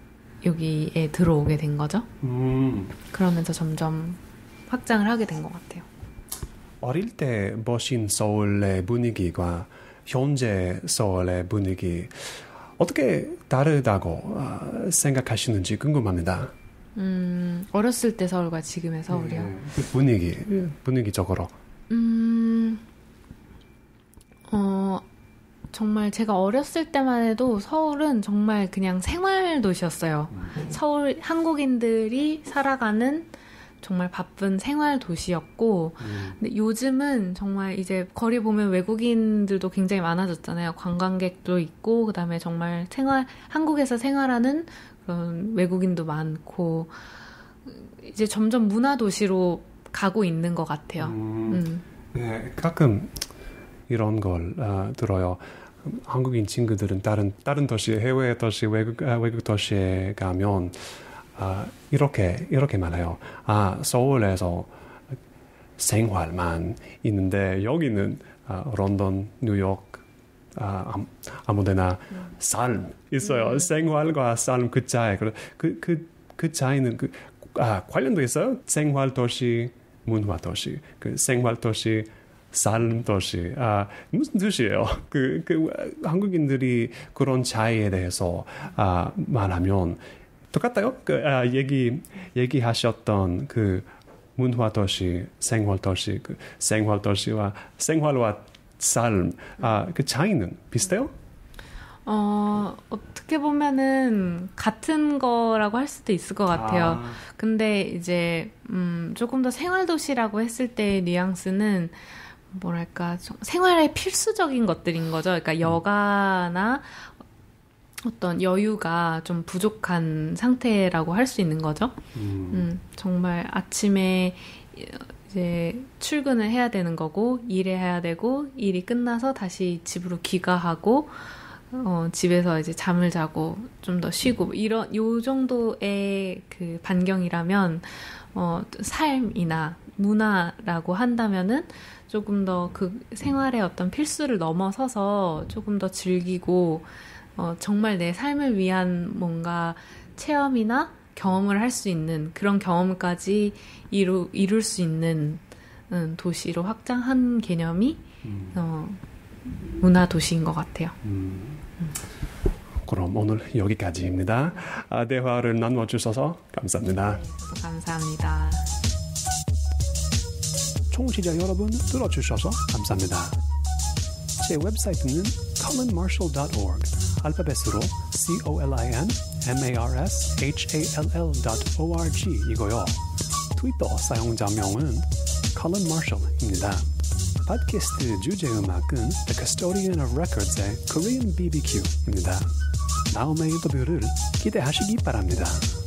여기에 들어오게 된 거죠. 그러면서 점점 확장을 하게 된 것 같아요. 어릴 때 보신 서울의 분위기와 현재 서울의 분위기 어떻게 다르다고 생각하시는지 궁금합니다. 어렸을 때 서울과 지금의 서울이요. 그 분위기적으로. 정말 제가 어렸을 때만 해도 서울은 정말 그냥 생활 도시였어요. 서울 한국인들이 살아가는 정말 바쁜 생활 도시였고, 근데 요즘은 정말 이제 거리 보면 외국인들도 굉장히 많아졌잖아요. 관광객도 있고, 그다음에 정말 한국에서 생활하는 그런 외국인도 많고, 이제 점점 문화 도시로 가고 있는 것 같아요. 네, 가끔 이런 걸 들어요. 한국인 친구들은 다른 도시, 해외 도시, 외국 도시에 가면 이렇게 말해요. 서울에서 생활만 있는데 여기는 런던, 뉴욕, 아무데나 삶 있어요. 생활과 삶 그 차이. 그 차이는 관련도 있어요. 생활 도시, 문화 도시. 그 생활 도시, 삶 도시. 무슨 뜻이에요? 한국인들이 그런 차이에 대해서 말하면 똑같아요. 얘기하셨던 그 문화 도시, 생활 도시, 그 생활 도시와 생활과 삶, 그 차이는 비슷해요? 어떻게 보면은 같은 거라고 할 수도 있을 것 같아요. 근데 이제 조금 더 생활 도시라고 했을 때의 뉘앙스는 뭐랄까, 생활의 필수적인 것들인 거죠. 그러니까 여가나 어떤 여유가 좀 부족한 상태라고 할 수 있는 거죠. 정말 아침에 이제 출근을 해야 되는 거고, 일해야 되고, 일이 끝나서 다시 집으로 귀가하고, 집에서 이제 잠을 자고 좀 더 쉬고, 요 정도의 그 반경이라면, 삶이나 문화라고 한다면은 조금 더 그 생활의 어떤 필수를 넘어서서 조금 더 즐기고, 정말 내 삶을 위한 뭔가 체험이나 경험을 할 수 있는 그런 경험까지 이룰 수 있는 도시로 확장한 개념이 문화 도시인 것 같아요. 그럼 오늘 여기까지입니다. 대화를 나눠주셔서 감사합니다. 감사합니다. 청취자 여러분 들어주셔서 감사합니다. 제 웹사이트는 colinmarshall.org 알파벳으로 colinmarshall.org 이고요. 트위터 사용자명은 Colin Marshall입니다. 팟캐스트 주제 음악은 The Custodian of Records의 Korean BBQ입니다. 다음의 인터뷰를 기대하시기 바랍니다.